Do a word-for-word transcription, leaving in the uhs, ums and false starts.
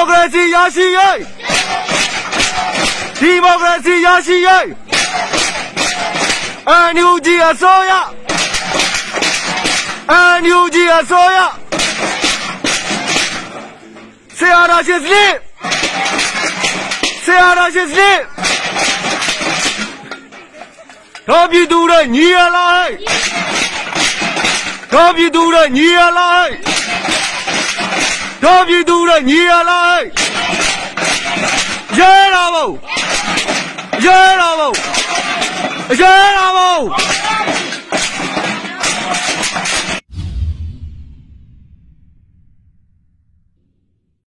မိုကရေစီရရှိရေးဒီမိုကရေစီရရှိရေးအန်ယူဂျီအစိုးရအန်ယူဂျီအစိုးရဆရာတော်ရှင်စနစ်ဆရာတော်ရှင်စနစ်တော်ပြည်သူတွေညီရလားဟဲ့တော်ပြည်သူတွေညီရလားဟဲ့တော်ပြည်သူတွေညီရလားဟဲ့ရဲတော်ဘုံရဲတော်ဘုံရဲတော်ဘုံ